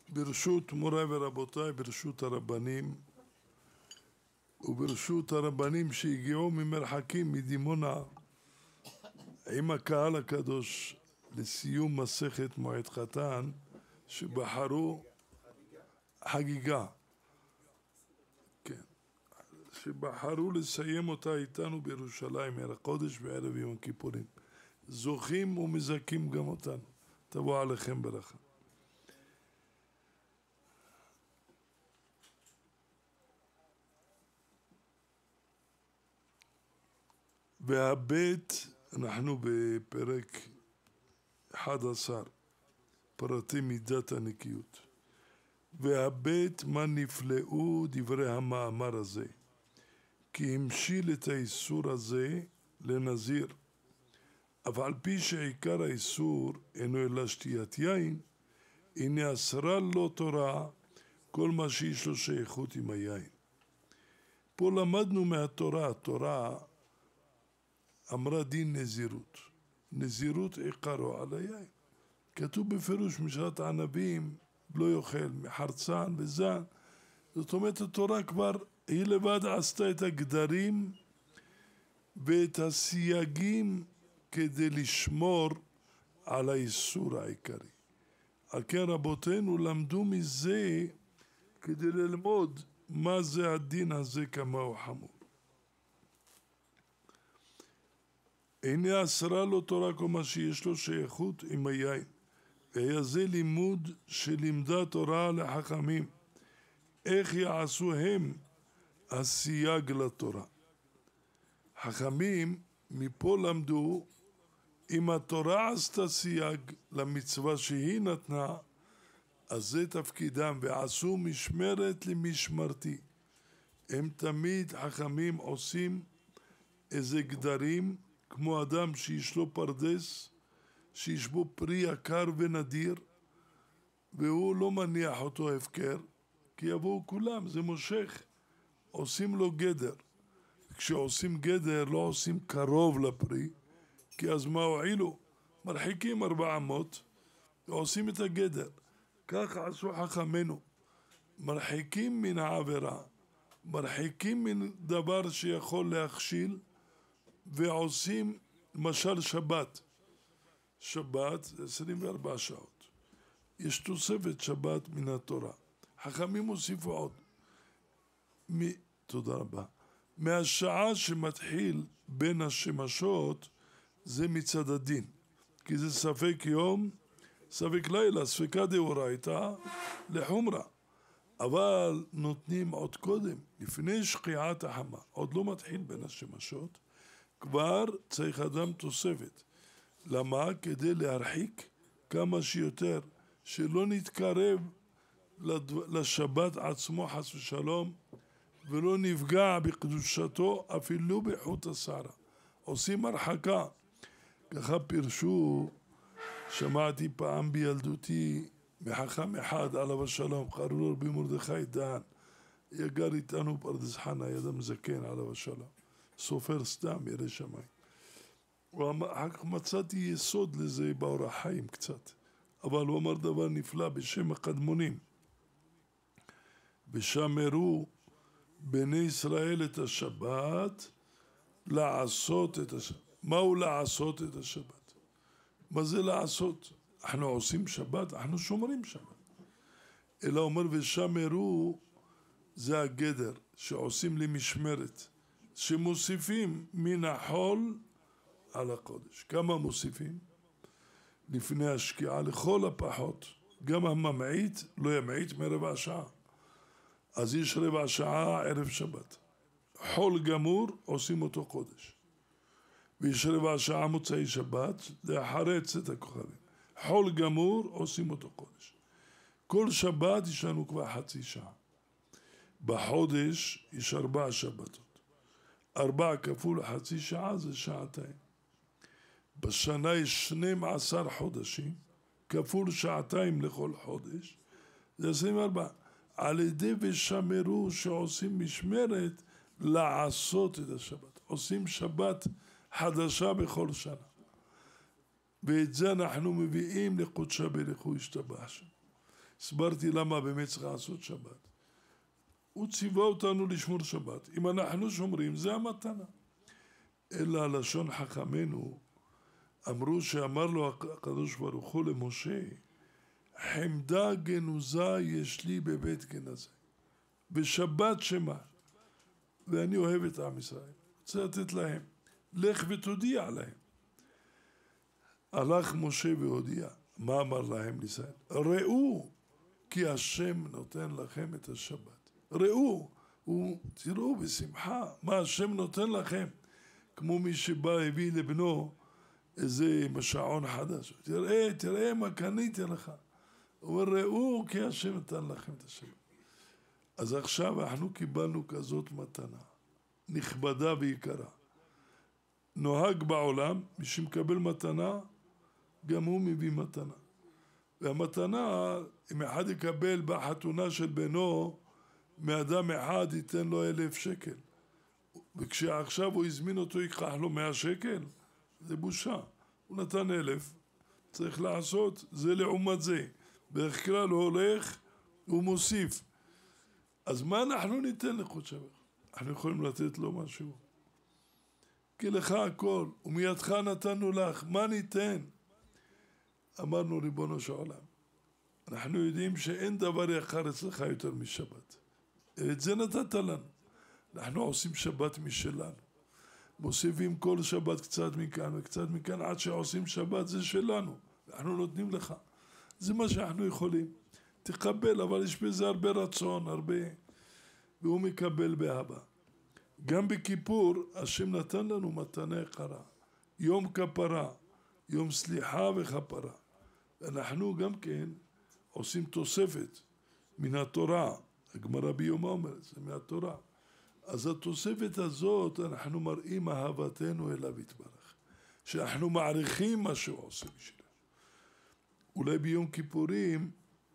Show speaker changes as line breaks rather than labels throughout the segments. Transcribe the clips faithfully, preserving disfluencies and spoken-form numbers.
ברשות מוריי ורבותיי, ברשות הרבנים וברשות הרבנים שהגיעו ממרחקים מדימונה עם הקהל הקדוש לסיום מסכת מועד חתן שבחרו חגיגה, כן, שבחרו לסיים אותה איתנו בירושלים ערב הקודש וערב יום הכיפורים. זוכים ומזכים גם אותנו. תבוא עליכם ברכה. והבית, אנחנו בפרק אחד עשר, פרטי מידת הנקיות. והבית, מה נפלאו דברי המאמר הזה, כי המשיל את האיסור הזה לנזיר, אבל על פי שעיקר האיסור אינו אלא שתיית יין, הנה אסרה לו תורה כל מה שיש לו שייכות עם היין. פה למדנו מהתורה, התורה אמרה דין נזירות, נזירות עיקרו על היין. כתוב בפירוש משרת ענבים לא יאכל מחרצן וזן. זאת אומרת התורה כבר היא לבד עשתה את הגדרים ואת הסייגים כדי לשמור על האיסור העיקרי. על כן רבותינו למדו מזה כדי ללמוד מה זה הדין הזה, כמה הוא חמור. הנה אסרה לו תורה כל מה שיש לו שייכות עם היין. והיה זה לימוד שלימדה תורה לחכמים, איך יעשו הם הסייג לתורה. חכמים מפה למדו, אם התורה עשתה סייג למצווה שהיא נתנה, אז זה תפקידם, ועשו משמרת למשמרתי. הם תמיד חכמים עושים איזה גדרים, כמו אדם שיש לו פרדס, שיש בו פרי יקר ונדיר, והוא לא מניח אותו הפקר, כי יבואו כולם, זה מושך, עושים לו גדר. כשעושים גדר לא עושים קרוב לפרי, כי אז מה הועילו? מרחיקים ארבע אמות ועושים את הגדר. כך עשו חכמינו, מרחיקים מן העבירה, מרחיקים מן דבר שיכול להכשיל, ועושים למשל שבת. שבת זה עשרים וארבע שעות. יש תוספת שבת מן התורה. חכמים הוסיפו עוד. מ... תודה רבה. מהשעה שמתחיל בין השמשות זה מצד הדין. כי זה ספק יום, ספק לילה, ספקה דאורייתא לחומרה. אבל נותנים עוד קודם, לפני שקיעת החמה, עוד לא מתחיל בין השמשות, כבר צריך אדם תוספת. למה? כדי להרחיק כמה שיותר, שלא נתקרב לשבת עצמו חס ושלום, ולא נפגע בקדושתו אפילו בחוט השערה. עושים הרחקה. ככה פירשו, שמעתי פעם בילדותי מחכם אחד עליו השלום, קראו לו רבי מרדכי דהן, יגר איתנו פרדס חנה, ידם זקן עליו השלום, סופר סתם ירא שמיים. אחר כך מצאתי יסוד לזה באורח חיים קצת, אבל הוא אמר דבר נפלא בשם הקדמונים. ושמרו בני ישראל את השבת, לעשות את השבת. מהו לעשות את השבת? מה זה לעשות? אנחנו עושים שבת, אנחנו שומרים שבת. אלא אומר ושמרו זה הגדר שעושים למשמרת, שמוסיפים מן החול על הקודש. כמה מוסיפים? לפני השקיעה לכל הפחות, גם הממעיט לא ימעיט מרבע שעה. אז יש רבע שעה ערב שבת. חול גמור עושים אותו קודש. ויש רבע שעה מוצאי שבת לאחרי צאת הכוכבים. חול גמור עושים אותו קודש. כל שבת יש לנו כבר חצי שעה. בחודש יש ארבע שבתות. ארבע כפול חצי שעה זה שעתיים. בשנה יש שנים עשר חודשים, כפול שעתיים לכל חודש, זה עשרים וארבע. על ידי ושמרו שעושים משמרת לעשות את השבת. עושים שבת חדשה בכל שנה. ואת זה אנחנו מביאים לקודשה ברכו ישתבח שם. הסברתי למה באמת צריך לעשות שבת. הוא ציווה אותנו לשמור שבת. אם אנחנו שומרים, זה המתנה. אלא לשון חכמינו, אמרו שאמר לו הקדוש ברוך הוא למשה, חמדה גנוזה יש לי בבית גנזה. בשבת שמה. ואני אוהב את עם ישראל. רוצה לתת להם. לך ותודיע להם. הלך משה והודיע. מה אמר להם לישראל? ראו כי השם נותן לכם את השבת. ראו, תראו בשמחה מה השם נותן לכם. כמו מי שבא הביא לבנו איזה משעון חדש. תראה, תראה מה קניתי לך. הוא אומר, ראו כי השם נתן לכם את השבת. אז עכשיו אנחנו קיבלנו כזאת מתנה, נכבדה ויקרה. נוהג בעולם, מי שמקבל מתנה, גם הוא מביא מתנה. והמתנה, אם אחד יקבל בחתונה של בנו, מאדם אחד ייתן לו אלף שקל. וכשעכשיו הוא הזמין אותו, ייקח לו מאה שקל, זה בושה. הוא נתן אלף, צריך לעשות, זה לעומת זה. בדרך כלל הוא הולך, הוא מוסיף. אז מה אנחנו ניתן לחוד שבח? אנחנו יכולים לתת לו משהו. כי לך הכל, ומידך נתנו לך, מה ניתן? אמרנו ריבונו של עולם, אנחנו יודעים שאין דבר יקר אצלך יותר משבת. את זה נתת לנו. אנחנו עושים שבת משלנו. מוסיפים כל שבת קצת מכאן וקצת מכאן, עד שעושים שבת זה שלנו. אנחנו נותנים לך. זה מה שאנחנו יכולים. תקבל, אבל יש בזה הרבה רצון, הרבה, והוא מקבל באהבה. גם בכיפור, השם נתן לנו מתנה יקרה. יום כפרה, יום סליחה וכפרה. אנחנו גם כן עושים תוספת מן התורה. הגמרא ביומא אומרת, זה מהתורה. אז התוספת הזאת, אנחנו מראים אהבתנו אליו יתברך. שאנחנו מעריכים מה שהוא עושה בשבילנו. אולי ביום כיפורים,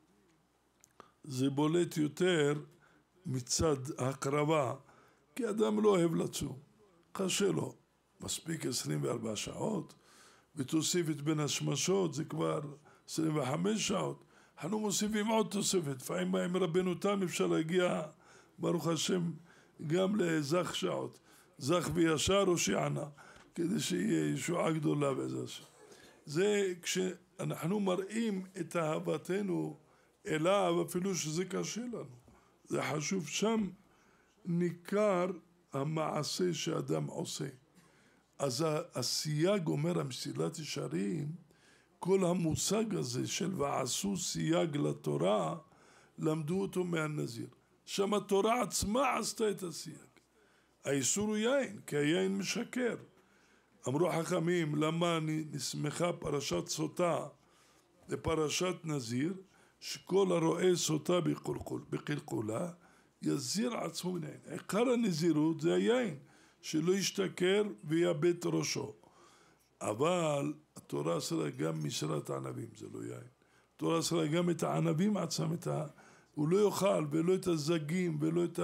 זה בולט יותר מצד הקרבה, כי אדם לא אוהב לצום, קשה לו, מספיק עשרים וארבע שעות, ותוספת בין השמשות זה כבר עשרים וחמש שעות, אנחנו מוסיפים עוד תוספת, לפעמים עם רבנו תם אפשר להגיע, ברוך השם, גם לזך שעות, זך וישר או שענה, כדי שיהיה ישועה גדולה בעזרת השם. זה כשאנחנו מראים את אהבתנו אליו, אפילו שזה קשה לנו. זה חשוב, שם ניכר המעשה שאדם עושה. אז הסייג אומר המסילת ישרים, כל המושג הזה של ועשו סייג לתורה, למדו אותו מהנזיר. שם התורה עצמה עשתה את הסייג. האיסור הוא יין, כי היין משקר. אמרו חכמים, למה נסמכה פרשת סוטה לפרשת נזיר, שכל הרואה סוטה בקלקולה, יזיר עצמו מן היין. עיקר הנזירות זה היין, שלא ישתכר ויאבד ראשו. אבל התורה עשרה גם משרת הענבים, זה לא יין. התורה עשרה גם את הענבים עצמם, את ה... הוא לא יאכל ולא את הזגים ולא את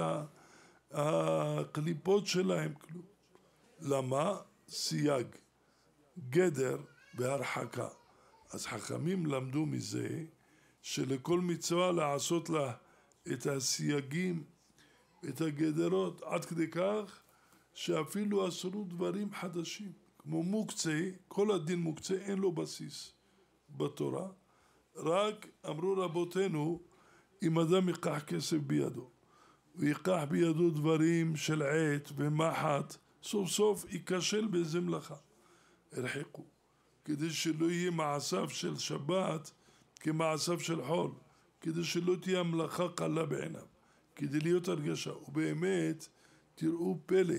הקליפות שלהם, כלום. למה? סייג, גדר והרחקה. אז חכמים למדו מזה שלכל מצווה לעשות לה את הסייגים, את הגדרות, עד כדי כך שאפילו אסרו דברים חדשים. כמו מוקצה, כל הדין מוקצה, אין לו בסיס בתורה. רק אמרו רבותינו, אם אדם ייקח כסף בידו, ויקח בידו דברים של עת ומחט, סוף סוף ייכשל באיזה מלאכה. הרחיקו, כדי שלא יהיה מעשיו של שבת כמעשיו של חול, כדי שלא תהיה המלאכה קלה בעיניו, כדי להיות הרגשה. ובאמת, תראו פלא,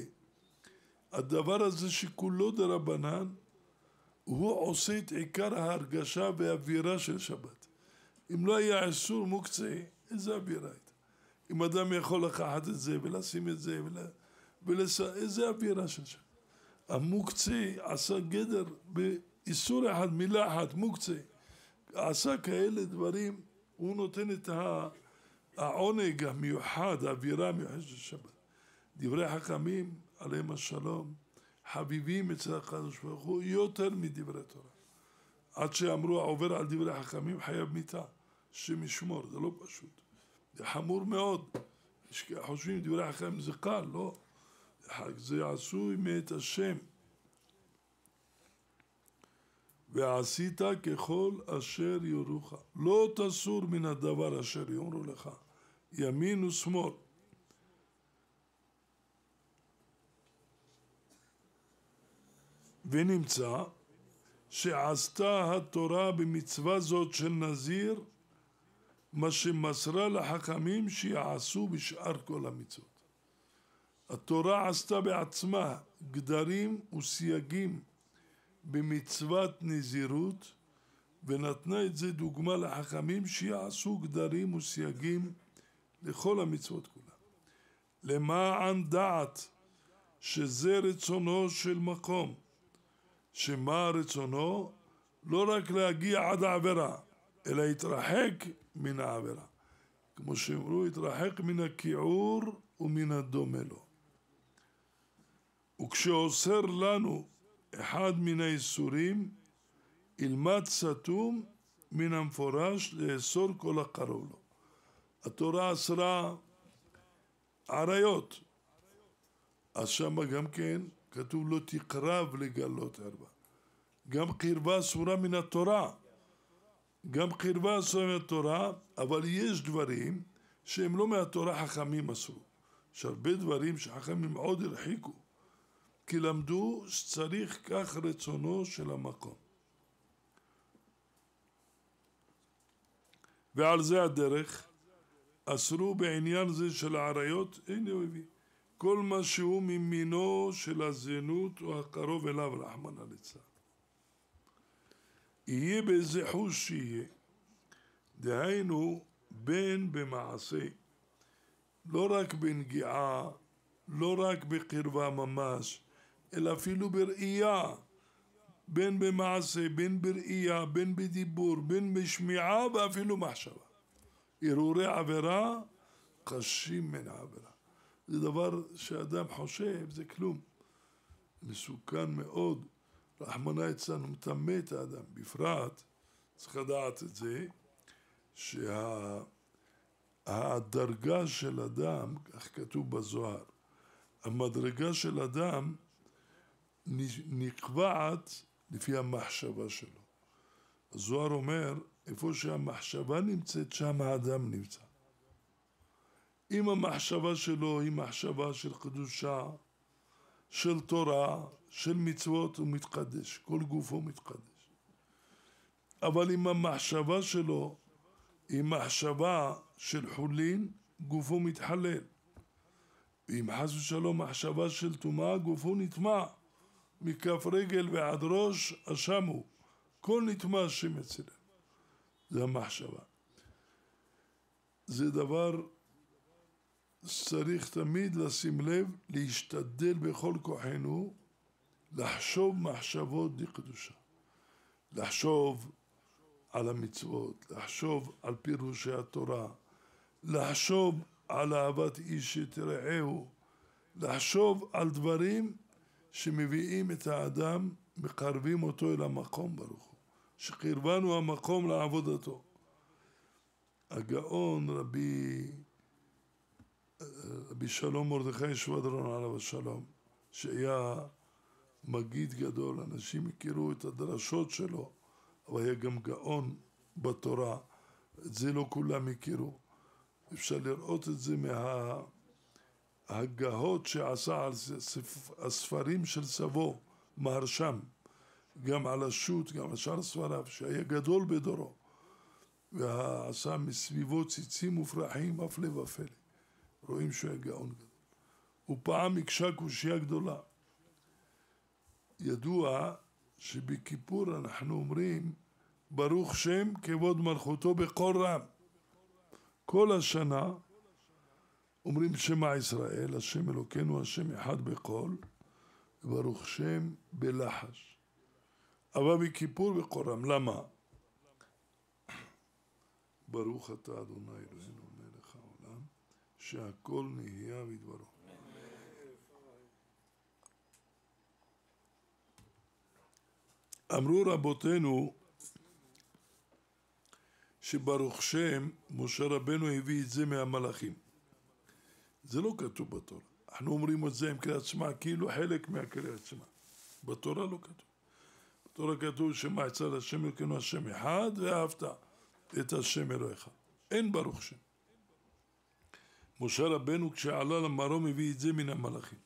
הדבר הזה שכולו דרבנן, הוא עושה את עיקר ההרגשה והאווירה של שבת. אם לא היה איסור מוקצה, איזה אווירה הייתה? אם אדם יכול לקחת את זה ולשים את זה, ולה... ולס... איזה אווירה של שבת? המוקצה עשה גדר באיסור אחד, מילה אחת, מוקצה. עשה כאלה דברים, הוא נותן את העונג המיוחד, האווירה המיוחד של שבת. דברי חכמים, עליהם השלום, חביבים אצל הקדוש ברוך הוא יותר מדברי תורה. עד שאמרו, העובר על דברי חכמים חייב מיתה. השם ישמור, זה לא פשוט. זה חמור מאוד. חושבים דברי חכמים זה קל, לא. זה עשוי מאת השם. ועשית ככל אשר יורוך. לא תסור מן הדבר אשר יאמרו לך, ימין ושמאל. ונמצא שעשתה התורה במצווה זאת של נזיר מה שמסרה לחכמים שיעשו בשאר כל המצוות. התורה עשתה בעצמה גדרים וסייגים במצוות נזירות, ונתנה את זה דוגמה לחכמים שיעשו גדרים וסייגים לכל המצוות כולה. למען דעת שזה רצונו של מקום, שמה רצונו? לא רק להגיע עד העבירה, אלא יתרחק מן העבירה. כמו שאמרו, יתרחק מן הכיעור ומן הדומה לו. וכשאוסר לנו אחד מן האיסורים, ילמד סתום מן המפורש לאסור כל הקרוב לו. התורה אסרה עריות, אז שמה גם כן כתוב לא תקרב לגלות ערווה. גם קרבה אסורה מן התורה, גם קרבה אסורה מן התורה, אבל יש דברים שהם לא מהתורה חכמים אסרו. יש הרבה דברים שחכמים מאוד הרחיקו, כי למדו שצריך כך רצונו של המקום. ועל זה הדרך אסרו בעניין זה של העריות, הנה הוא הביא, כל מה שהוא ממינו של הזנות או הקרוב אליו רחמנא ליצלן. יהיה באיזה חוש שיהיה, דהיינו בין במעשה, לא רק בנגיעה, לא רק בקרבה ממש, אלא אפילו בראייה, בין במעשה, בין בראייה, בין בדיבור, בין בשמיעה ואפילו מחשבה. הרהורי עבירה קשים מן העבירה. זה דבר שאדם חושב, זה כלום. מסוכן מאוד. רחמנא ליצלן הוא מטמא את האדם. בפרט, צריך לדעת את זה, שהדרגה של אדם, כך כתוב בזוהר, המדרגה של אדם נקבעת לפי המחשבה שלו. הזוהר אומר, איפה שהמחשבה נמצאת, שם האדם נמצא. אם המחשבה שלו היא מחשבה של קדושה, של תורה, של מצוות, הוא מתקדש, כל גופו מתקדש. אבל אם המחשבה שלו היא מחשבה של חולין, גופו מתחלל. ואם חס ושלום מחשבה של טומאה, גופו נטמע. מכף רגל ועד ראש אשמו, כל נטמע השם אצלנו. זה המחשבה. זה דבר צריך תמיד לשים לב, להשתדל בכל כוחנו, לחשוב מחשבות דקדושה. לחשוב על המצוות, לחשוב על פירושי התורה, לחשוב על אהבת איש את רעהו, לחשוב על דברים שמביאים את האדם, מקרבים אותו אל המקום ברוך הוא, שקרבנו המקום לעבודתו. הגאון רבי, רבי שלום מרדכי שבדרון עליו השלום, שהיה מגיד גדול, אנשים הכירו את הדרשות שלו, אבל היה גם גאון בתורה, את זה לא כולם הכירו. אפשר לראות את זה מה... הגהות שעשה על הספרים של סבו, מהרשם, גם על השו"ת, גם על שאר ספריו, שהיה גדול בדורו, ועשה מסביבו ציצים מופרחים, הפלא ופלא. רואים שהוא היה גאון גדול. הוא פעם הקשה קושיה גדולה. ידוע שבכיפור אנחנו אומרים, ברוך שם כבוד מלכותו בקול רם. כל השנה, אומרים שמע ישראל, השם אלוקינו, השם אחד בקול, וברוך שם בלחש. אבל בכיפור בקול רם. למה? ברוך אתה אדוני אלוהינו מלך העולם, שהכל נהיה בדברו. אמרו רבותינו שברוך שם, משה רבנו הביא את זה מהמלאכים. זה לא כתוב בתורה. אנחנו אומרים את זה עם קריאת שמע, כאילו חלק מהקריאת שמע. בתורה לא כתוב. בתורה כתוב שמע יצא להשם אלוקינו השם אחד, ואהבת את השם אלוהיך. אין ברוך שם. משה רבנו כשעלה למרום הביא את זה מן המלאכים.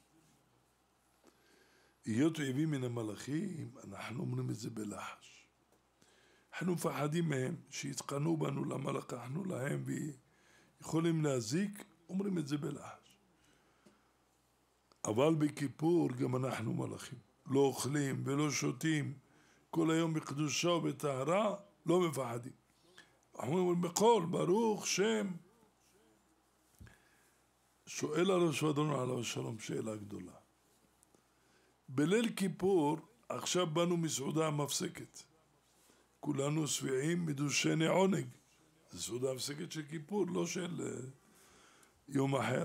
היות הוא הביא מן המלאכים, אנחנו אומרים את זה בלחש. אנחנו מפחדים מהם, שיתקנו בנו למה לקחנו להם ויכולים להזיק, אומרים את זה בלחש. אבל בכיפור גם אנחנו מלאכים. לא אוכלים ולא שותים, כל היום בקדושה ובטהרה, לא מפחדים. אנחנו אומרים בקול, ברוך שם. שואל הראש ואדונו עליו השלום שאלה גדולה. בליל כיפור, עכשיו באנו מסעודה מפסקת. כולנו שבעים מדושני עונג. זו סעודה מפסקת של כיפור, לא של uh, יום אחר.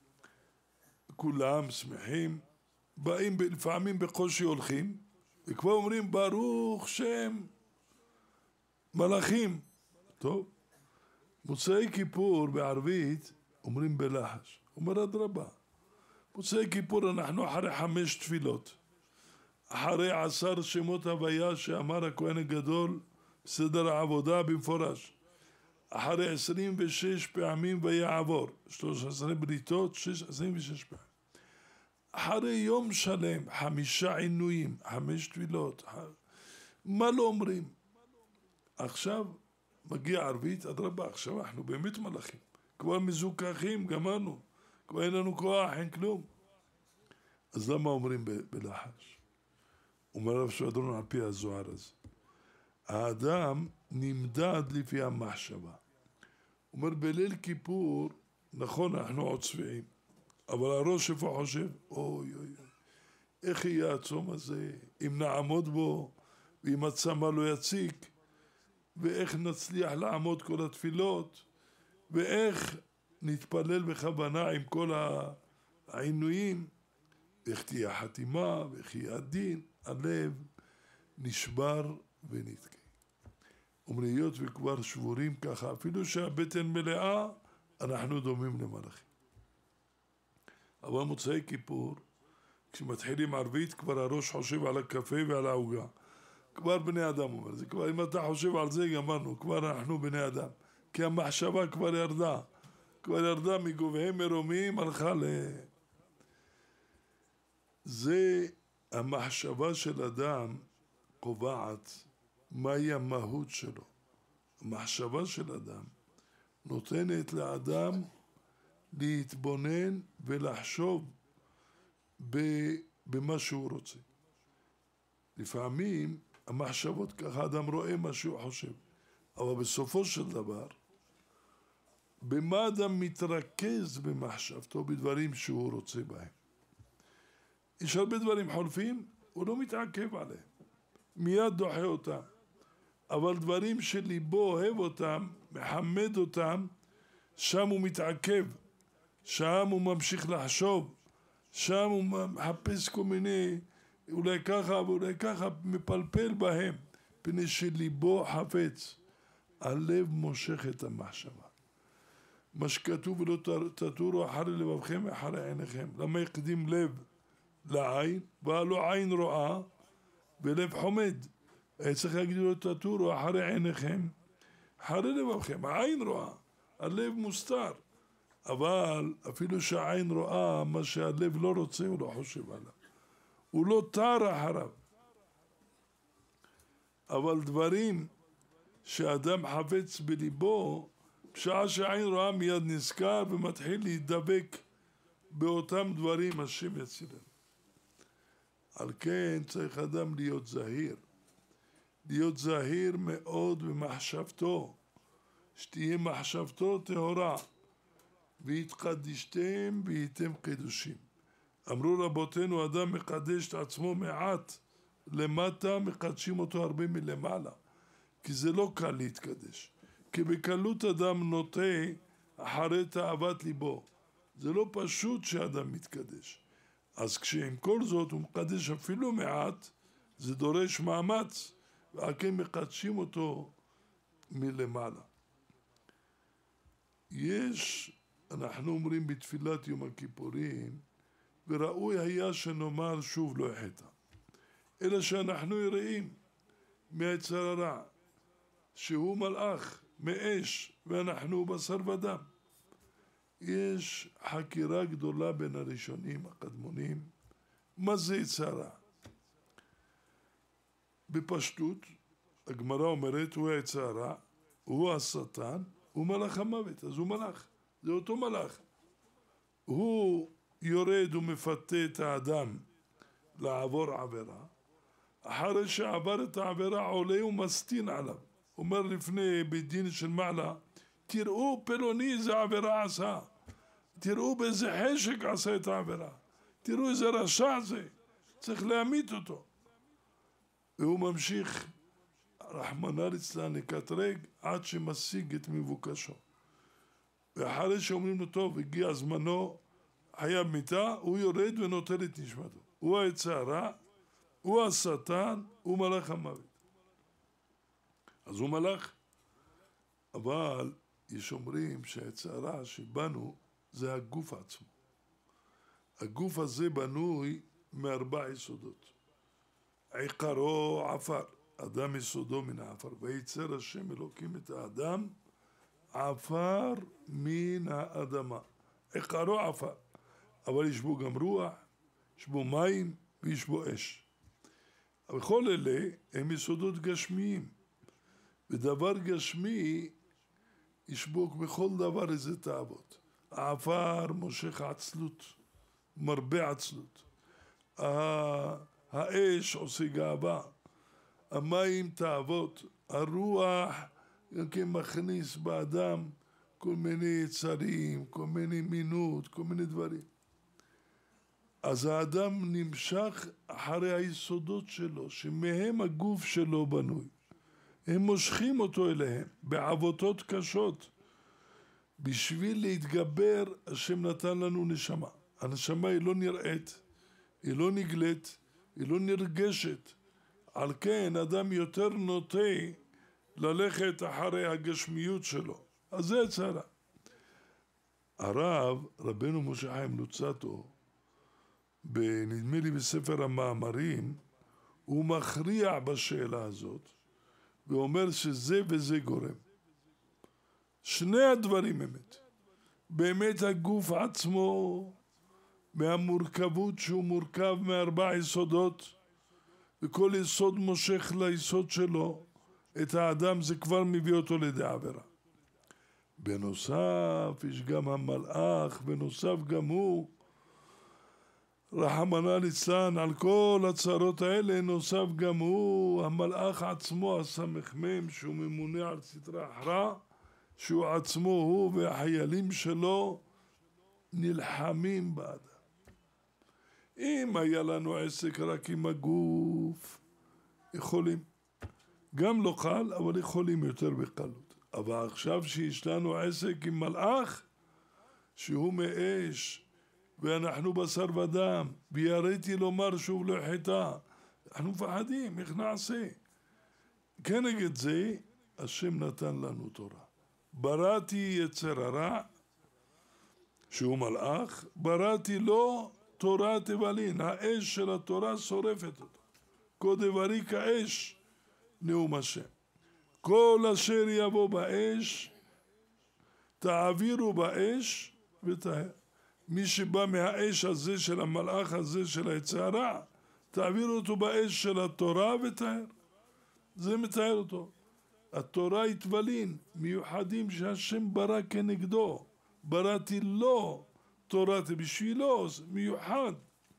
כולם שמחים, באים לפעמים בקושי הולכים, וכבר אומרים ברוך שם מלאכים. טוב, מוצאי כיפור בערבית אומרים בלחש. אומר אדרבה, מוצאי כיפור אנחנו אחרי חמש תפילות. אחרי עשר שמות הוויה שאמר הכהן הגדול בסדר העבודה במפורש. אחרי עשרים ושש פעמים ויעבור. שלוש עשרה בריתות, שש, עשרים ושש פעמים. אחרי יום שלם, חמישה עינויים, חמש תפילות. מה לא אומרים? עכשיו מגיע ערבית, אדרבה, עכשיו אנחנו באמת מלאכים. כבר מזוכחים, גמרנו. כבר אין לנו כוח, אין כלום. אז למה אומרים ב- בלחש? אומר רב שואדרון על פי הזוהר הזה. האדם נמדד לפי המחשבה. אומר בליל כיפור, נכון אנחנו עוד שבעים, אבל הראש איפה חושב? אוי אוי אוי, איך יהיה הצום הזה, אם נעמוד בו, ואם הצמא לא יציק, ואיך נצליח לעמוד כל התפילות, ואיך נתפלל בכוונה עם כל העינויים, ואיך תהיה חתימה, ואיך יהיה הדין, הלב נשבר ונתקה. אומריות וכבר שבורים ככה, אפילו שהבטן מלאה, אנחנו דומים למלאכים. אבל מוצאי כיפור, כשמתחילים ערבית, כבר הראש חושב על הקפה ועל העוגה. כבר בני אדם אומר, זה כבר, אם אתה חושב על זה, גמרנו, כבר אנחנו בני אדם. כי המחשבה כבר ירדה, כבר ירדה מגובהים מרומים, הלכה ל... זה המחשבה של אדם קובעת מהי המהות שלו. המחשבה של אדם נותנת לאדם להתבונן ולחשוב במה שהוא רוצה. לפעמים המחשבות ככה אדם רואה מה שהוא חושב, אבל בסופו של דבר, במה אדם מתרכז במחשבתו בדברים שהוא רוצה בהם. יש הרבה דברים חולפים, הוא לא מתעכב עליהם, מיד דוחה אותם. אבל דברים שליבו אוהב אותם, מחמד אותם, שם הוא מתעכב, שם הוא ממשיך לחשוב, שם הוא מחפש כל מיני, אולי ככה ואולי ככה, מפלפל בהם, פני שליבו חפץ, הלב מושך את המחשבה. מה שכתוב ולא תטורו אחרי לבבכם אחרי עיניכם. למה יקדים לב לעין, והלא עין רואה ולב חומד. היה צריך להגיד לו תטורו אחרי עיניכם, אחרי לבבכם. העין רואה, הלב מוסתר. אבל אפילו שהעין רואה, מה שהלב לא רוצה הוא לא חושב עליו. הוא לא תר אחריו. אבל דברים שאדם חפץ בליבו, בשעה שהעין רואה מיד נזכר ומתחיל להידבק באותם דברים השם יצילנו. על כן צריך אדם להיות זהיר. להיות זהיר מאוד במחשבתו, שתהיה מחשבתו טהורה. והתקדשתם והייתם קדושים. אמרו רבותינו, אדם מקדש את עצמו מעט למטה, מקדשים אותו הרבה מלמעלה. כי זה לא קל להתקדש. כי בקלות אדם נוטה אחרי תאוות ליבו. זה לא פשוט שאדם מתקדש. אז כשעם כל זאת הוא מקדש אפילו מעט, זה דורש מאמץ, ועל כן מקדשים אותו מלמעלה. יש, אנחנו אומרים בתפילת יום הכיפורים, וראוי היה שנאמר שוב לא החטא. אלא שאנחנו יראים מהיצר הרע, שהוא מלאך מאש, ואנחנו בשר ודם. יש חקירה גדולה בין הראשונים, הקדמונים, מה זה יצר הרע? בפשטות, הגמרא אומרת, הוא היצר הרע, הוא השטן, הוא מלאך המוות, אז הוא מלאך, זה אותו מלאך. הוא יורד ומפתה את האדם לעבור עבירה, אחרי שעבר את העבירה עולה ומסטין עליו. אומר לפני בית דין של מעלה, תראו פלוני איזה עבירה עשה, תראו באיזה חשק עשה את העבירה, תראו איזה רשע זה, צריך להמית אותו. והוא ממשיך, רחמנא ליצלן, לקטרג עד שמשיג את מבוקשו. ואחרי שאומרים לו, טוב, הגיע זמנו, חייב מיתה, הוא יורד ונוטל את נשמתו. הוא היצר הרע, הוא השטן, הוא מלאך המוות. אז הוא מלאך. אבל יש אומרים שהיצר הרע שבנו זה הגוף עצמו. הגוף הזה בנוי מארבע יסודות. עיקרו עפר, אדם יסודו מן העפר. ויצר השם אלוקים את האדם עפר מן האדמה. עיקרו עפר. אבל יש בו גם רוח, יש בו מים ויש בו אש. וכל אלה הם יסודות גשמיים. ודבר גשמי יש בו בכל דבר איזה תאוות. העפר מושך עצלות, מרבה עצלות. האש עושה גאווה, המים תאוות, הרוח גם מכניס באדם כל מיני יצרים, כל מיני מינות, כל מיני דברים. אז האדם נמשך אחרי היסודות שלו, שמהם הגוף שלו בנוי. הם מושכים אותו אליהם בעבותות קשות. בשביל להתגבר, השם נתן לנו נשמה. הנשמה היא לא נראית, היא לא נגלית, היא לא נרגשת. על כן אדם יותר נוטה ללכת אחרי הגשמיות שלו. אז זה הצרה. הרב, רבנו משה חיים לוצאטו, נדמה לי בספר המאמרים, הוא מכריע בשאלה הזאת, ואומר שזה וזה גורם. שני הדברים אמת. באמת הגוף עצמו, מהמורכבות שהוא מורכב מארבע יסודות, וכל יסוד מושך ליסוד שלו, את האדם זה כבר מביא אותו לידי עבירה. בנוסף, יש גם המלאך, בנוסף גם הוא, רחמנא ליצלן, על כל הצרות האלה, נוסף גם הוא, המלאך עצמו, הסמ"ם, שהוא ממונה על סטרא אחרא, שהוא עצמו הוא והחיילים שלו נלחמים באדם. אם היה לנו עסק רק עם הגוף, יכולים. גם לא קל, אבל יכולים יותר בקלות. אבל עכשיו שיש לנו עסק עם מלאך, שהוא מאש, ואנחנו בשר ודם, ויראתי לומר שוב לא חטא, אנחנו מפחדים, איך נעשה? כנגד זה, השם נתן לנו תורה. בראתי יצר הרע, שהוא מלאך, בראתי לו תורה תבלין, האש של התורה שורפת אותו. כה דברי כאש, נאום השם. כל אשר יבוא באש, תעבירו באש ותהר. מי שבא מהאש הזה של המלאך הזה של היצר הרע, תעבירו אותו באש של התורה ותהר. זה מתאר אותו. התורה התבלין, מיוחדים שהשם ברא כנגדו. בראתי לו, תורת בשבילו, מיוחד.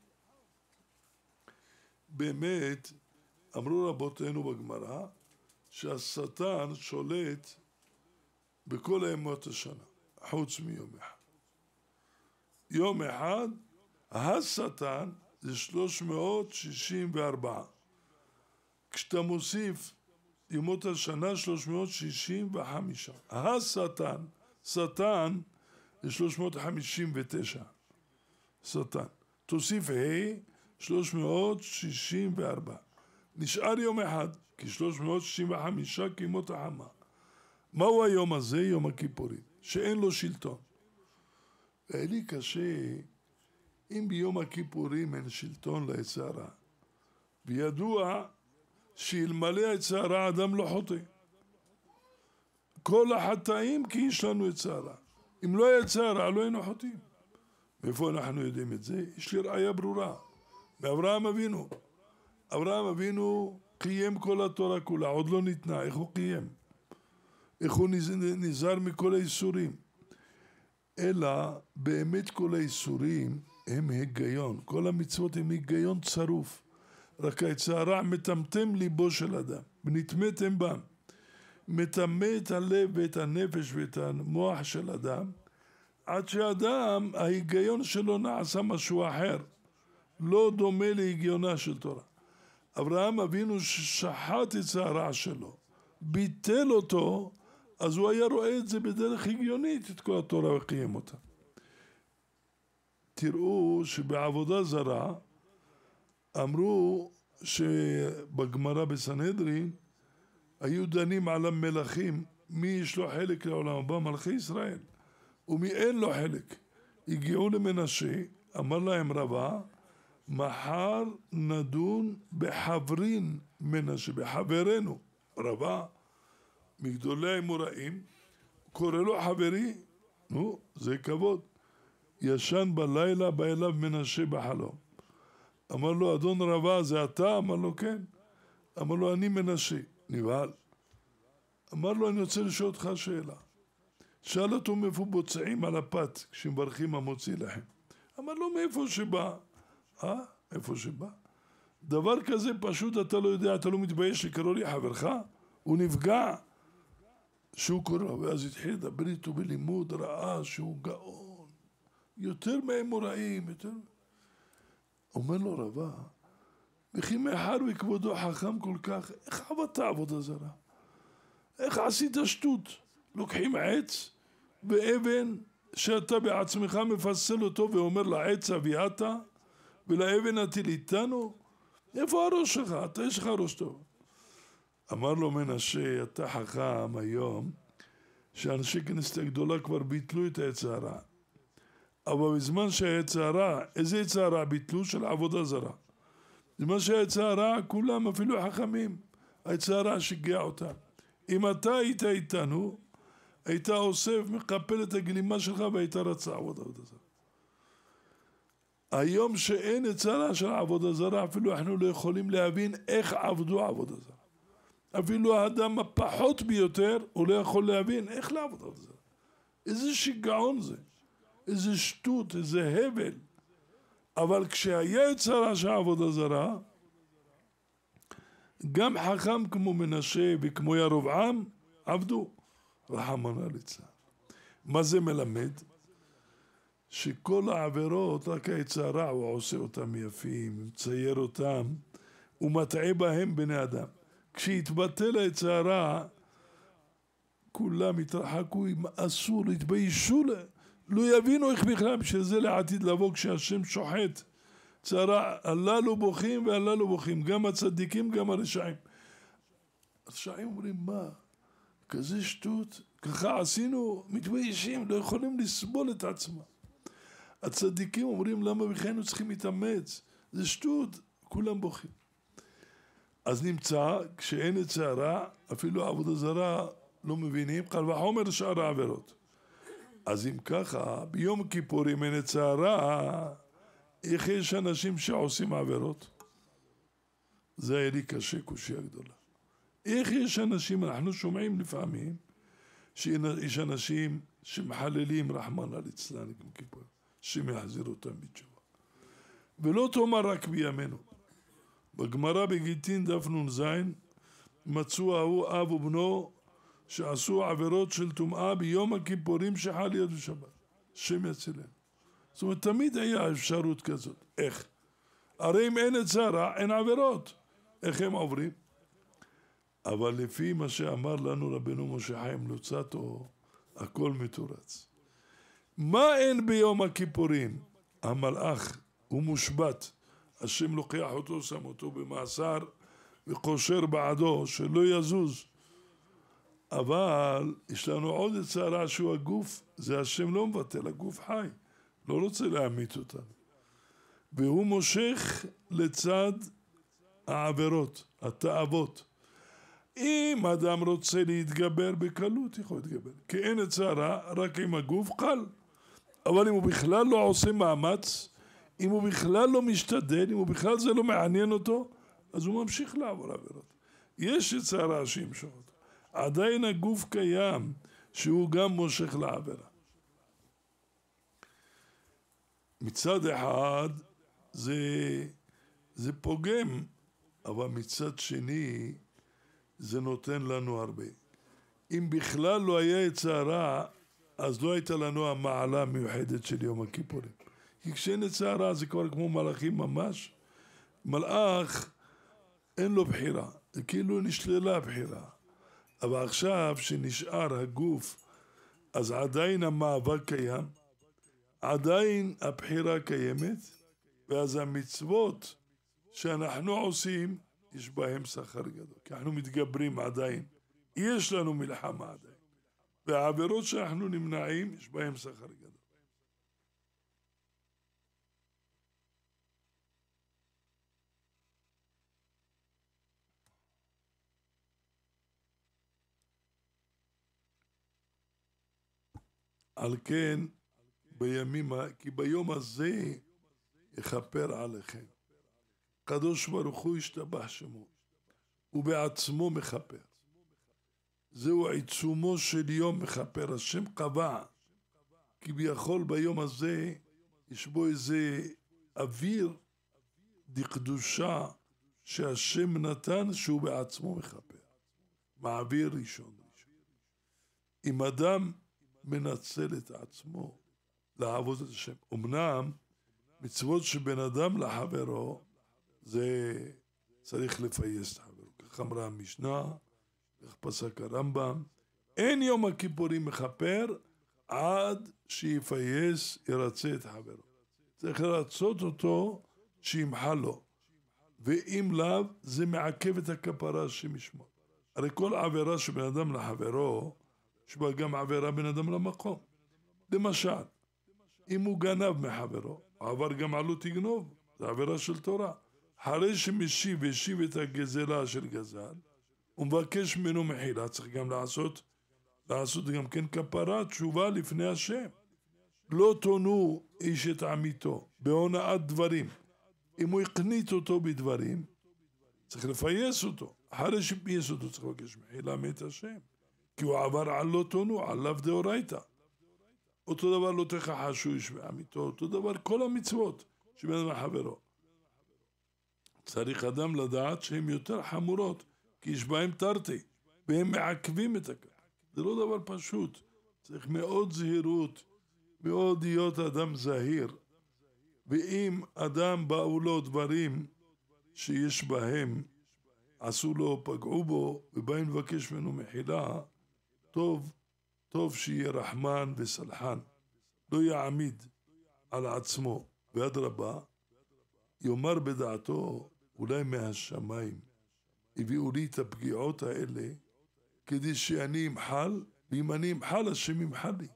באמת, אמרו רבותינו בגמרא, שהשטן שולט בכל הימות השנה, חוץ מיום אחד. יום אחד, השטן זה שלוש מאות שישים וארבע. כשאתה מוסיף ימות השנה שלוש מאות שישים וחמש. השטן, שטן זה שלוש מאות חמישים ותשע. שטן. תוסיף ה' שלוש מאות שישים וארבע. נשאר יום אחד, כי שלוש מאות שישים וחמש כימות החמה. מהו היום הזה? יום הכיפורים. שאין לו שלטון. והיה לי קשה, אם ביום הכיפורים אין שלטון ליצר הרע, וידוע שאלמלא היצר הרע אדם לא חוטא. כל החטאים כי יש לנו יצר הרע. אם לא יצר הרע לא היינו חוטאים. מאיפה אנחנו יודעים את זה? יש לי ראיה ברורה. מאברהם אבינו. אברהם אבינו קיים כל התורה כולה, עוד לא ניתנה. איך הוא קיים? איך הוא נזהר מכל האיסורים? אלא באמת כל האיסורים הם היגיון. כל המצוות הם היגיון צרוף. רק היצר הרע מטמטם ליבו של אדם. ונטמאתם בם. מטמא את הלב ואת הנפש ואת המוח של אדם, עד שאדם, ההיגיון שלו נעשה משהו אחר. לא דומה להגיונה של תורה. אברהם אבינו ששחט את הרע שלו, ביטל אותו, אז הוא היה רואה את זה בדרך הגיונית, את כל התורה וקיים אותה. תראו שבעבודה זרה, אמרו שבגמרא בסנהדרין, היו דנים על המלכים, מי יש לו חלק לעולם הבא, מלכי ישראל, ומי אין לו חלק. הגיעו למנשה, אמר להם רבה, מחר נדון בחברין מנשה, בחברנו. רבה, מגדולי האמוראים, קורא לו חברי, נו, זה כבוד. ישן בלילה, בא אליו מנשה בחלום. אמר לו, אדון רבה, זה אתה? אמר לו, כן. אמר לו, אני מנשה. נבהל. אמר לו, אני רוצה לשאול אותך שאלה. שאל אותו מאיפה בוצעים על הפת כשמברכים המוציא לחם. אמר לו, מאיפה שבא? אה? איפה שבא? דבר כזה פשוט אתה לא יודע, אתה לא מתבייש לקרוא לי חברך? הוא נפגע שהוא קורא, ואז התחיל לדבר איתו בלימוד, ראה שהוא גאון, יותר מהאמוראים, יותר... אומר לו רבה, וכי מאחר וכבודו חכם כל כך, איך עבדת עבודה זרה? איך עשית שטות? לוקחים עץ ואבן שאתה בעצמך מפסל אותו ואומר לעץ אביעת ולאבן הטיל איתנו? איפה הראש שלך? אתה יש לך ראש טוב. אמר לו מנשה, אתה חכם היום שאנשי כנסת הגדולה כבר ביטלו את העץ הרע. אבל בזמן שהעץ הרע, איזה עץ הרע ביטלו? של עבודה זרה. בזמן שהעץ הרע, כולם אפילו חכמים. העץ הרע שיגע אותם. אם אתה היית איתנו, היית אוסף, מקפל את הגלימה שלך והיית רצה עבודה זרה. היום שאין עץ הרע של עבודה זרה, אפילו אנחנו לא יכולים להבין איך עבדו עבודה זרה. אפילו האדם הפחות ביותר, הוא לא יכול להבין איך לעבוד על זה. איזה שיגעון זה, איזה שטות, איזה הבל. אבל כשהיה יצרה של עבודה זרה, גם חכם כמו מנשה וכמו ירבעם עבדו. רחמנא ליצלן. מה זה מלמד? שכל העבירות, רק היצרה הוא עושה אותם יפים, מצייר אותם, ומטעה בהם בני אדם. כשהתבטל היצרה, כולם התרחקו, אסור, התביישו, לא יבינו איך בכלל, שזה לעתיד לבוא כשהשם שוחט. צרה, הללו בוכים והללו בוכים, גם הצדיקים, גם הרשעים. הרשעים אומרים, מה? כזה שטות, ככה עשינו, מתביישים, לא יכולים לסבול את עצמם. הצדיקים אומרים, למה בכלל צריכים להתאמץ? זה שטות, כולם בוכים. אז נמצא, כשאין את שערה, אפילו עבודה זרה לא מבינים, קל וחומר שאר העבירות. אז אם ככה, ביום כיפורים אין את שערה, איך יש אנשים שעושים עבירות? זה היה לי קשה, קושיה גדולה. איך יש אנשים, אנחנו שומעים לפעמים, שיש אנשים שמחללים רחמנא ליצלן ביום כיפור, שמחזיר אותם בתשובה. ולא תאמר רק בימינו. בגמרא בגיטין דף נ"ז מצאו ההוא אב ובנו שעשו עבירות של טומאה ביום הכיפורים שחל יד ושבת. שם יצילם. זאת אומרת, תמיד היה אפשרות כזאת. איך? הרי אם אין את זרע, אין עבירות. איך הם עוברים? אבל לפי מה שאמר לנו רבנו משה חיים לוצאטו, הכל מתורץ. מה אין ביום הכיפורים? המלאך הוא מושבת. השם לוקח אותו, שם אותו במאסר וקושר בעדו שלא יזוז. אבל יש לנו עוד יצר הרע שהוא הגוף, זה השם לא מבטל, הגוף חי, לא רוצה להמית אותנו. והוא מושך לצד העבירות, התאוות. אם אדם רוצה להתגבר בקלות, יכול להתגבר. כי אין יצר הרע, רק עם הגוף קל. אבל אם הוא בכלל לא עושה מאמץ, אם הוא בכלל לא משתדל, אם הוא בכלל זה לא מעניין אותו, אז הוא ממשיך לעבור עבירות. יש יצר הרע שימשוך אותו. עדיין הגוף קיים, שהוא גם מושך לעבירה. מצד אחד זה, זה פוגם, אבל מצד שני זה נותן לנו הרבה. אם בכלל לא היה יצר הרע, אז לא הייתה לנו המעלה המיוחדת של יום הכיפורים. כי כשאין יצר הרע זה כבר כמו מלאכים ממש. מלאך אין לו בחירה, זה כאילו נשללה בחירה. אבל עכשיו שנשאר הגוף, אז עדיין המאבק קיים, עדיין הבחירה קיימת, ואז המצוות שאנחנו עושים, יש בהם שכר גדול, כי אנחנו מתגברים עדיין, יש לנו מלחמה עדיין, והעבירות שאנחנו נמנעים, יש בהם שכר גדול. על כן, בימים, כי ביום הזה יכפר עליכם. קדוש ברוך הוא ישתבח שמו, ובעצמו מכפר. זהו עיצומו של יום מכפר. השם קבע, כביכול ביום הזה יש בו איזה אוויר דקדושה שהשם נתן שהוא בעצמו מכפר. מעביר ראשון ראשון. אם אדם מנצל את עצמו לעבוד את השם. אמנם מצוות שבין אדם לחברו זה צריך לפייס את חברו. כך אמרה המשנה, כך פסק הרמב"ם, אין יום הכיפורים מכפר עד שיפייס, ירצה את חברו. צריך לרצות אותו שימחל לו, ואם לאו זה מעכב את הכפרה שמשמור. הרי כל עבירה שבין אדם לחברו יש בה גם עבירה בין אדם למקום. למשל, אם הוא גנב מחברו, עבר גם עלו תגנוב, זה עבירה של תורה. אחרי שמשיב והשיב את הגזלה של גזל, הוא מבקש ממנו מחילה, צריך גם לעשות, לעשות גם כן כפרה, תשובה לפני השם. לא תונו איש את עמיתו, בהונאת דברים. אם הוא הקנית אותו בדברים, צריך לפייס אותו. אחרי שפייס אותו צריך לבקש מחילה מאת השם. כי הוא עבר על לא תונו, עליו דאורייתא. אותו דבר לא תכחשו איש בעמיתו, אותו דבר כל המצוות שבין אדם לחברו. צריך אדם לדעת שהן יותר חמורות, כי יש בהם תרתי, והם מעכבים את הכך. זה לא דבר פשוט, צריך מאוד זהירות, מאוד להיות אדם זהיר. ואם אדם באו לו דברים שיש בהם, עשו לו, פגעו בו, ובאים לבקש ממנו מחילה, טוב, טוב שיהיה רחמן וסלחן, לא יעמיד על עצמו, ואדרבה, יאמר בדעתו, אולי מהשמיים, הביאו לי את הפגיעות האלה, כדי שאני אמחל, ואם אני אמחל, השם ימחל לי.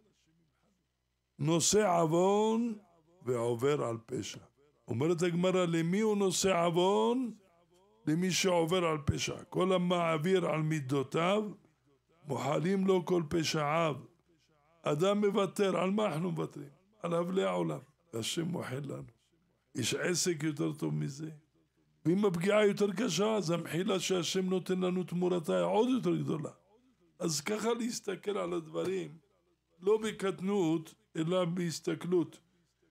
נושא עוון ועובר על פשע. אומרת הגמרא, למי הוא נושא עוון? למי שעובר על פשע. כל המעביר על מידותיו, מוחלים לו כל פשעיו. אדם מוותר, על מה אנחנו מוותרים? על הבלי העולם. והשם מוחל לנו. יש עסק יותר טוב מזה. ואם הפגיעה יותר קשה, אז המחילה שהשם נותן לנו תמורתה עוד יותר גדולה. אז ככה להסתכל על הדברים, לא בקטנות, אלא בהסתכלות.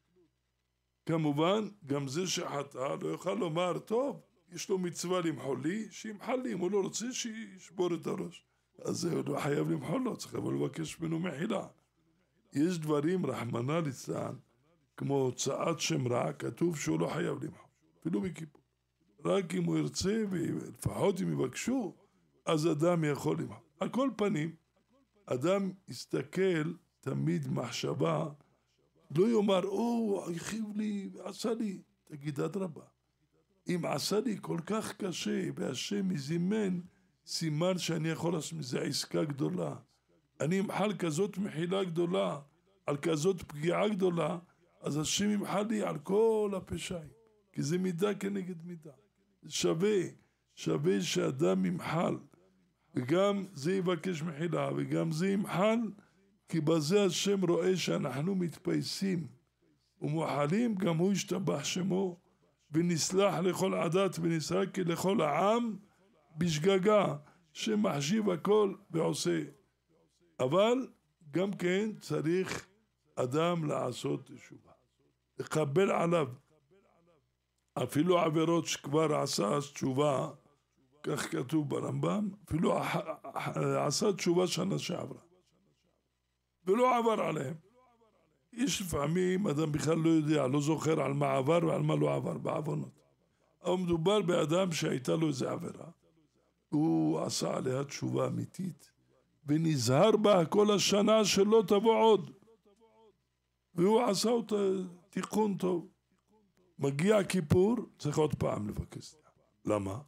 כמובן, גם זה שחטא לא יוכל לומר, טוב, יש לו מצווה למחול לי, שימחל לי, אם הוא לא רוצה, שישבור את הראש. אז זה לא חייב למחול לו, צריך אבל לבקש ממנו מחילה. יש דברים, רחמנא ליצלן, כמו הוצאת שם רע, כתוב שהוא לא חייב למחול, אפילו בכיפור. רק אם הוא ירצה, ולפחות אם יבקשו, אז אדם יכול למחול. על כל פנים, אדם יסתכל תמיד מחשבה, לא יאמר, או, הרחיב לי, עשה לי, תגיד אדרבה. אם עשה לי כל כך קשה, והשם יזימן סימן שאני יכול לעשות מזה עסקה גדולה. אני אמחל כזאת מחילה גדולה, על כזאת פגיעה גדולה, אז השם ימחל לי על כל הפשעים. כי זה מידה כנגד מידה. שווה, שווה שאדם ימחל. וגם זה יבקש מחילה, וגם זה ימחל, כי בזה השם רואה שאנחנו מתפייסים ומוחלים, גם הוא ישתבח שמו, ונסלח לכל עדת ונסלח לכל העם בשגגה, שמחשיב הכל ועושה. אבל גם כן צריך אדם לעשות תשובה, לקבל עליו אפילו עבירות שכבר עשה תשובה, כך כתוב ברמב"ם, אפילו עשה תשובה שנה שעברה ולא עבר עליהם. יש לפעמים אדם בכלל לא יודע, לא זוכר על מה עבר ועל מה לא עבר בעוונות. אבל מדובר באדם שהייתה לו איזו עבירה, הוא עשה עליה תשובה אמיתית ונזהר בה כל השנה שלא תבוא עוד, והוא עשה אותה תיקון טוב. מגיע כיפור, צריך עוד פעם לבקש. למה?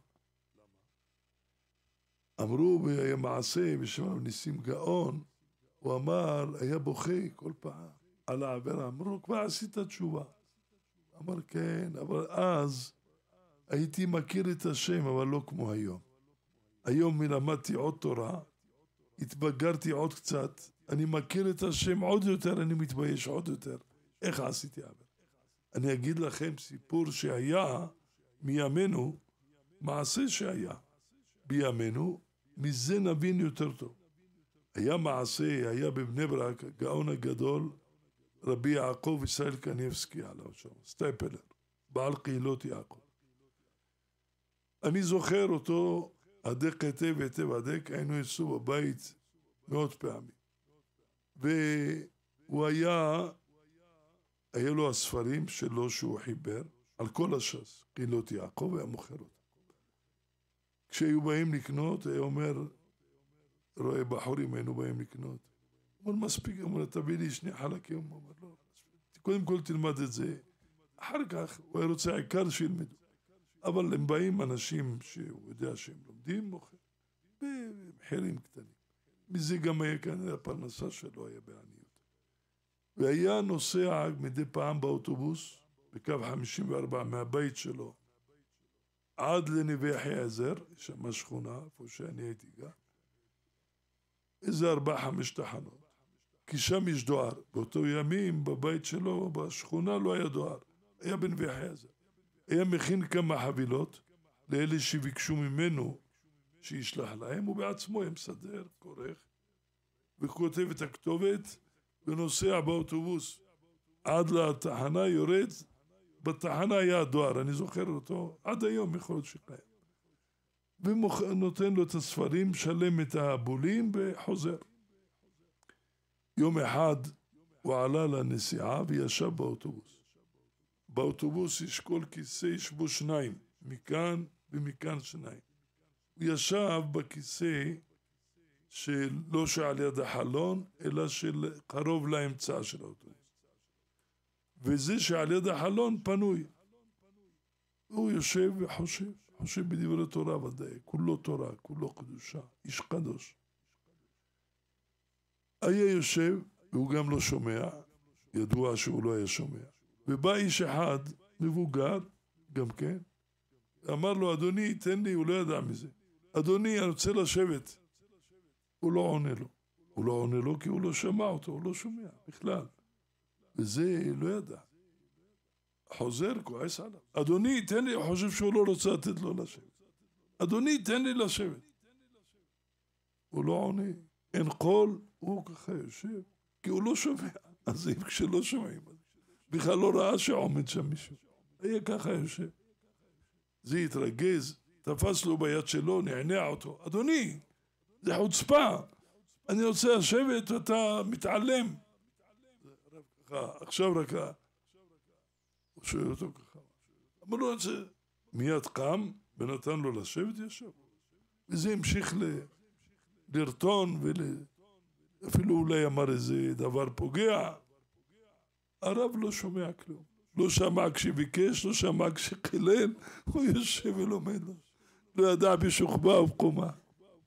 אמרו במעשה בשם ניסים גאון, הוא אמר, היה בוכה כל פעם על העבירה. אמרו, כבר עשית תשובה. אמר, כן, אבל אז הייתי מכיר את השם, אבל לא כמו היום. היום למדתי עוד תורה, התבגרתי עוד קצת, אני מכיר את השם עוד יותר, אני מתבייש עוד יותר. איך עשיתי עבירה? אני אגיד לכם סיפור שהיה מימינו, מעשה שהיה בימינו, מזה נבין יותר טוב. היה מעשה, היה בבני ברק, הגאון הגדול, רבי יעקב ישראל קניבסקי עליו שם, סטייפלר, בעל קהילות יעקב. אני זוכר אותו, הדק היטב היטב הדק, היינו אצלו בבית מאות פעמים. והוא היה, היה לו הספרים שלו שהוא חיבר, על כל הש"ס, קהילות יעקב, היה מוכר אותם. כשהיו באים לקנות, היה אומר, רואה בחורים, היינו באים לקנות. הוא אומר, מספיק, הוא אומר, תביא לי שני חלקים. הוא אומר, לא, קודם כל תלמד את זה. אחר כך, הוא היה רוצה העיקר שילמדו. אבל הם באים אנשים שהוא יודע שהם לומדים, מוכר, במחירים קטנים. מזה גם היה כאן, הפרנסה שלו היה בעניות. והיה נוסע מדי פעם באוטובוס, בקו חמישים וארבע מהבית שלו, עד לנווה חזר, שם שכונה, איפה שאני הייתי גר, איזה ארבע חמש תחנות, כי שם יש דואר. באותו ימים בבית שלו, בשכונה לא היה דואר, היה בנווה חזר. היה מכין כמה חבילות לאלה שביקשו ממנו שישלח להם, ובעצמו היה מסדר, כורך, וכותב את הכתובת, ונוסע באוטובוס עד לתחנה, יורד, בתחנה היה הדואר, אני זוכר אותו, עד היום יכול להיות שקיים. ונותן לו את הספרים, שלם את הבולים וחוזר. יום אחד הוא עלה לנסיעה וישב באוטובוס. באוטובוס יש כל כיסא, ישבו שניים, מכאן ומכאן שניים. הוא ישב בכיסא שלא שעל יד החלון, אלא של קרוב לאמצע של האוטובוס. וזה שעל יד החלון פנוי. הוא יושב וחושב, חושב בדברי תורה ודאי, כולו תורה, כולו קדושה, איש קדוש. היה יושב, והוא גם לא שומע, ידוע שהוא לא היה שומע. ובא איש אחד, מבוגר, גם כן, אמר לו, אדוני, תן לי, הוא לא ידע מזה. אדוני, אני רוצה לשבת. הוא לא עונה לו. הוא לא עונה לו כי הוא לא שמע אותו, הוא לא שומע בכלל. וזה לא ידע. חוזר, כועס עליו. אדוני, תן לי, הוא חושב שהוא לא רוצה לתת לו לשבת. אדוני, תן לי לשבת. הוא לא עונה. אין קול, הוא ככה יושב, כי הוא לא שומע. אז אם כשלא שומעים, בכלל לא ראה שעומד שם מישהו. היה ככה יושב. זה התרגז, תפס לו ביד שלו, נענע אותו. אדוני, זה חוצפה. אני רוצה לשבת ואתה מתעלם. עכשיו רק הוא שואל אותו ככה. אמר לו, מיד קם ונתן לו לשבת, ישב. וזה המשיך ל... לרטון ואפילו אולי אמר איזה דבר פוגע. הרב לא שומע כלום. לא שמע כשביקש, לא שמע כשחילל, הוא יושב ולומד לו. לא ידע בשוכבה ובקומה.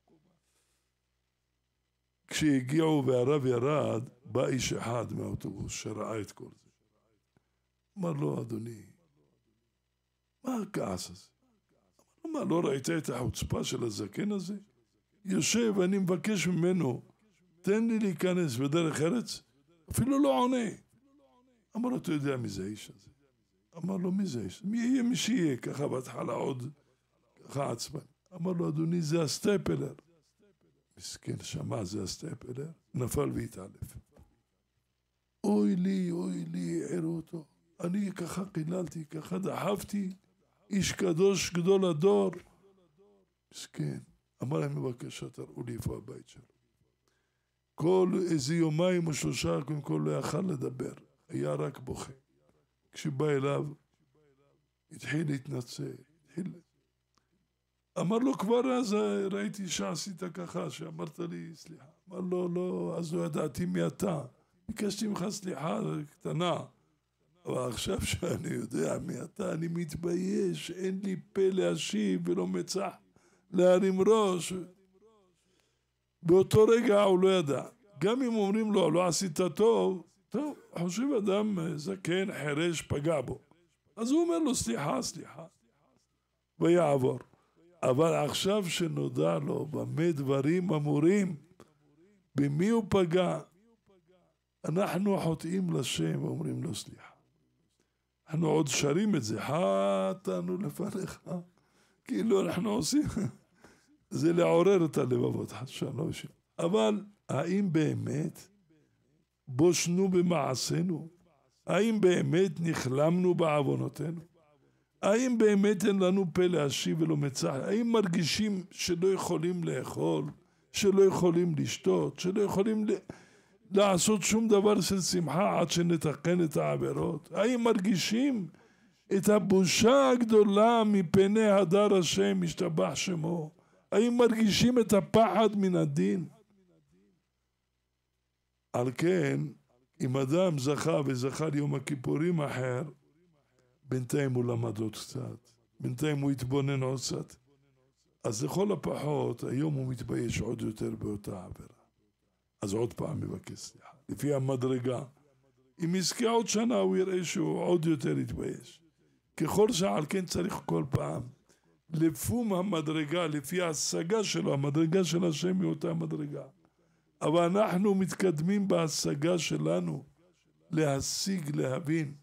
כשהגיעו והרב ירד, בא איש אחד מהאוטובוס שראה את כל זה. אמר לו, אדוני, מה הכעס הזה? אמר, לא ראית את החוצפה של הזקן הזה? יושב, אני מבקש ממנו, תן לי להיכנס בדרך ארץ, אפילו לא עונה. אמר לו, אתה יודע מי זה האיש הזה? אמר לו, מי זה האיש? מי יהיה מי שיהיה? ככה בהתחלה עוד, ככה עצבן. אמר לו, אדוני, זה הסטפלר. מסכן, שמע, זה הסטפלר, נפל והתעלף. אוי לי, אוי לי, הערו אותו. אני ככה קיללתי, ככה דחפתי, איש קדוש גדול הדור. מסכן. אמר להם, בבקשה, תראו לי איפה הבית שלו. כל איזה יומיים או שלושה, קודם כל לא יכל לדבר. היה רק בוכה. כשבא אליו, התחיל להתנצל. התחיל... אמר לו, כבר אז ראיתי שעשית ככה, שאמרת לי סליחה. אמר לו, לא, אז לא ידעתי מי אתה. ביקשתי ממך סליחה קטנה. אבל עכשיו שאני יודע מי אתה, אני מתבייש. אין לי פה להשיב ולא מצח להרים ראש. באותו רגע הוא לא ידע. גם אם אומרים לו, לא עשית טוב, טוב, חושב אדם זקן, חרש, פגע בו. אז הוא אומר לו, סליחה, סליחה. ויעבור. אבל עכשיו שנודע לו במה דברים אמורים, במי הוא פגע, אנחנו חוטאים לשם ואומרים לו סליחה. אנחנו עוד שרים את זה, חטאנו לפניך. כאילו אנחנו עושים, זה לעורר את הלבבות, חשבנו שם. אבל האם באמת בושנו במעשינו? האם באמת נכלמנו בעוונותינו? האם באמת אין לנו פה להשיב ולא מצח? האם מרגישים שלא יכולים לאכול, שלא יכולים לשתות, שלא יכולים ל... לעשות שום דבר של שמחה עד שנתקן את העבירות? האם מרגישים את הבושה הגדולה מפני הדר השם משתבח שמו? האם מרגישים את הפחד מן הדין? על כן, אם אדם זכה וזכה ליום הכיפורים אחר, בינתיים הוא למד עוד קצת, בינתיים הוא התבונן עוד קצת. אז לכל הפחות, היום הוא מתבייש עוד יותר באותה עבירה. אז עוד פעם מבקש סליחה. לפי המדרגה, אם יזכה עוד שנה, הוא יראה שהוא עוד יותר יתבייש. ככל שעל כן צריך כל פעם, לפום המדרגה, לפי ההשגה שלו, המדרגה של השם היא אותה מדרגה. אבל אנחנו מתקדמים בהשגה שלנו, להשיג, להבין.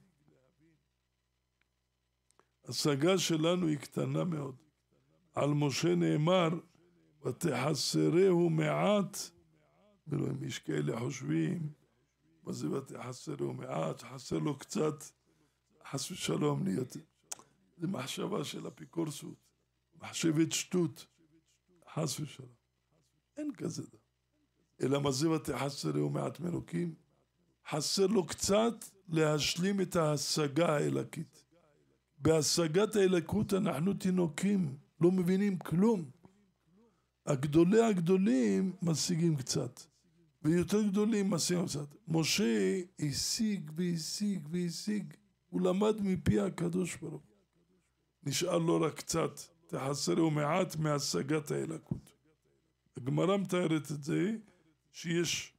השגה שלנו היא קטנה מאוד. על משה נאמר, ותחסרהו מעט, ולא אם יש כאלה חושבים, מה זה ותחסרהו מעט, חסר לו קצת, חס ושלום להיות. זה מחשבה של אפיקורסות, מחשבת שטות, חס ושלום. אין כזה דבר. אלא מה זה ותחסרהו מעט מלוקים? חסר לו קצת להשלים את ההשגה האלוקית. בהשגת האלוקות אנחנו תינוקים, לא מבינים כלום. הגדולי הגדולים משיגים קצת, ויותר גדולים משיגים קצת. משה השיג והשיג והשיג, הוא למד מפי הקדוש ברוך הוא. נשאר לו רק קצת, תחסרהו מעט מהשגת האלוקות. הגמרא מתארת את זה, שיש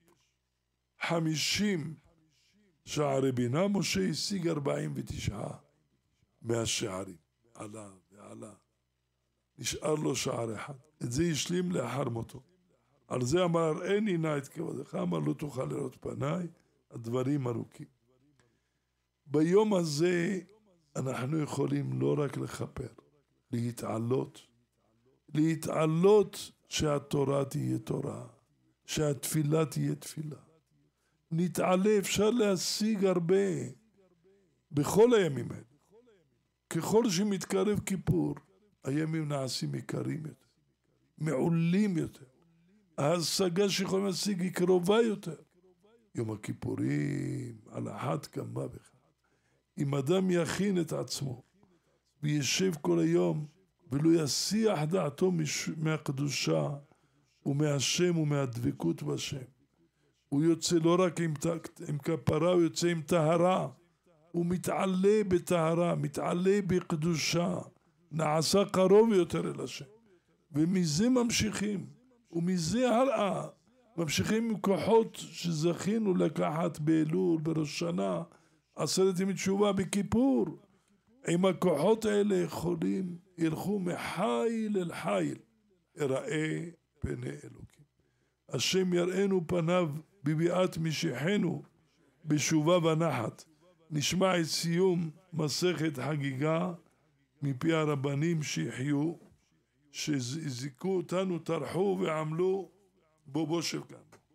חמישים שערי בינה, משה השיג ארבעים ותשעה מהשערים. עלה ועלה. נשאר לו שער אחד. את זה השלים לאחר מותו. על זה אמר, אין עינה את כבודך, אמר לא תוכל לראות פניי, הדברים ארוכים. ביום הזה אנחנו יכולים לא רק לכפר, להתעלות, להתעלות שהתורה תהיה תורה, שהתפילה תהיה תפילה. נתעלה, אפשר להשיג הרבה בכל הימים האלה. ככל שמתקרב כיפור, הימים נעשים יקרים יותר, מעולים יותר. ההשגה שיכולים להשיג היא קרובה יותר. יום הכיפורים, על אחת כמה וכמה. אם אדם יכין את עצמו, וישב כל היום, ולא יסיח דעתו מהקדושה, ומהשם ומהדבקות בשם. הוא יוצא לא רק עם, עם כפרה, הוא יוצא עם טהרה. הוא מתעלה בטהרה, מתעלה בקדושה, נעשה קרוב יותר אל השם. ומזה ממשיכים, ומזה הלאה, ממשיכים עם כוחות שזכינו לקחת באלול, בראש שנה, עשרת ימי תשובה בכיפור. עם הכוחות האלה יכולים, ילכו מחיל אל חיל, יראה פני אלוקים. השם יראינו פניו בביאת משיחנו, בשובה ונחת. נשמע את סיום מסכת חגיגה מפי הרבנים שיחיו, שזיכו אותנו, טרחו ועמלו בו בו של כאן.